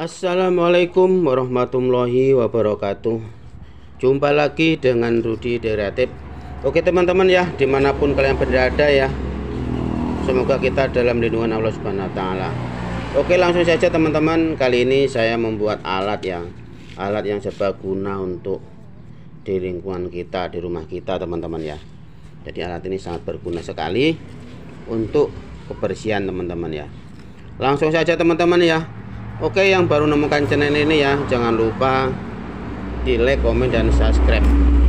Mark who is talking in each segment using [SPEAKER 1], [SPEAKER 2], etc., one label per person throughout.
[SPEAKER 1] Assalamualaikum warahmatullahi wabarakatuh. Jumpa lagi dengan Rudy Kreatif. Oke teman-teman ya, dimanapun kalian berada ya, semoga kita dalam lindungan Allah Subhanahu wa Ta'ala. Oke, langsung saja teman-teman. Kali ini saya membuat alat yang serbaguna untuk di lingkungan kita, di rumah kita teman-teman ya. Jadi alat ini sangat berguna sekali untuk kebersihan teman-teman ya. Langsung saja teman-teman ya. Oke, yang baru menemukan channel ini ya, jangan lupa di like, komen, dan subscribe.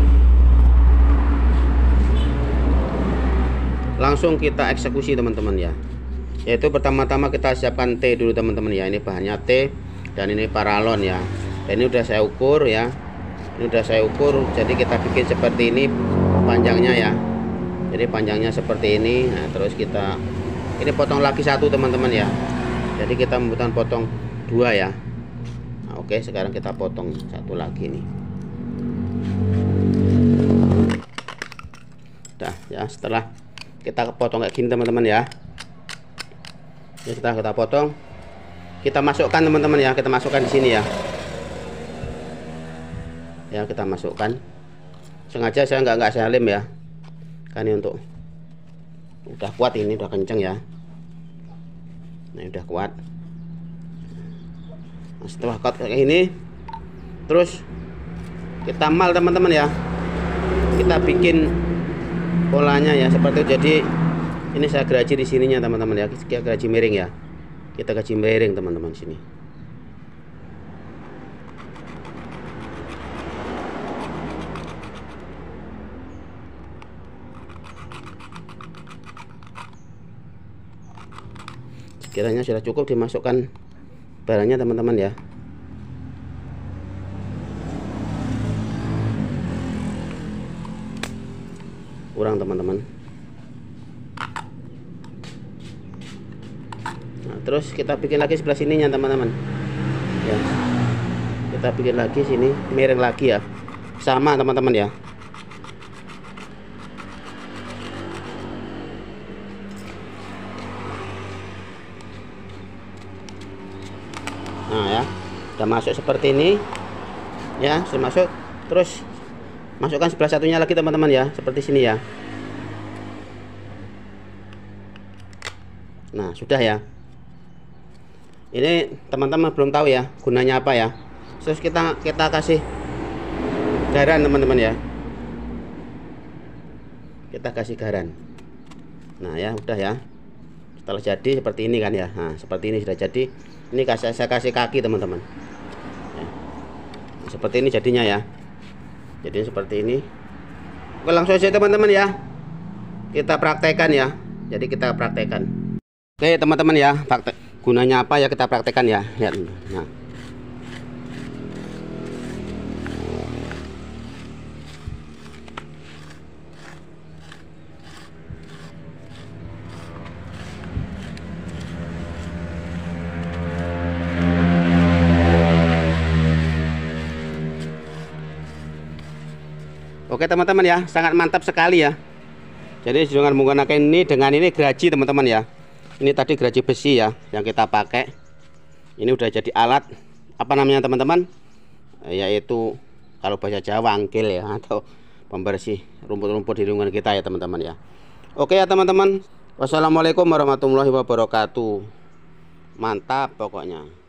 [SPEAKER 1] Langsung kita eksekusi teman-teman ya. Yaitu pertama-tama kita siapkan T dulu teman-teman ya. Ini bahannya T dan ini paralon ya. Dan ini udah saya ukur ya. Ini udah saya ukur, jadi kita bikin seperti ini panjangnya ya. Jadi panjangnya seperti ini. Nah, terus kita ini potong lagi satu teman-teman ya. Jadi kita membutuhkan potong dua ya. Nah, oke, sekarang kita potong satu lagi nih. Udah ya, setelah kita potong kayak gini teman-teman ya. Ya, kita potong, kita masukkan teman-teman ya. Kita masukkan di sini ya. Ya, kita masukkan. Sengaja saya nggak saya lem ya. Kan ini untuk udah kuat, ini udah kenceng ya. Nah, udah kuat. Nah, setelah kuat kayak ini, terus kita mal teman-teman ya. Kita bikin polanya ya seperti itu. Jadi ini saya geraji di sininya teman-teman ya. Kita geraji miring ya. Kita gaji miring teman-teman sini. Sekiranya sudah cukup, dimasukkan barangnya teman-teman ya. Kurang teman-teman. Nah, terus kita bikin lagi sebelah sininya teman-teman ya. Kita bikin lagi sini, miring lagi ya, sama teman-teman ya. Nah ya, udah masuk seperti ini ya, sudah masuk. Terus masukkan sebelah satunya lagi teman-teman ya, seperti sini ya. Nah, sudah ya. Ini teman-teman belum tahu ya gunanya apa ya. Terus kita kasih garan teman-teman ya. Kita kasih garan. Nah ya, udah ya. Setelah jadi seperti ini kan ya. Nah, seperti ini sudah jadi. Ini saya kasih kaki teman-teman ya. Nah, seperti ini jadinya ya. Jadi seperti ini. Oke, langsung aja teman-teman ya, kita praktekkan ya. Jadi kita praktekkan. Oke teman-teman ya, gunanya apa ya, kita praktekkan ya. Lihat. Nah, oke teman-teman ya, sangat mantap sekali ya. Jadi dengan menggunakan ini, dengan ini geraji teman-teman ya. Ini tadi geraji besi ya yang kita pakai. Ini udah jadi alat apa namanya teman-teman? Yaitu kalau bahasa Jawa angkil ya, atau pembersih rumput-rumput di lingkungan kita ya teman-teman ya. Oke ya teman-teman. Wassalamualaikum warahmatullahi wabarakatuh. Mantap pokoknya.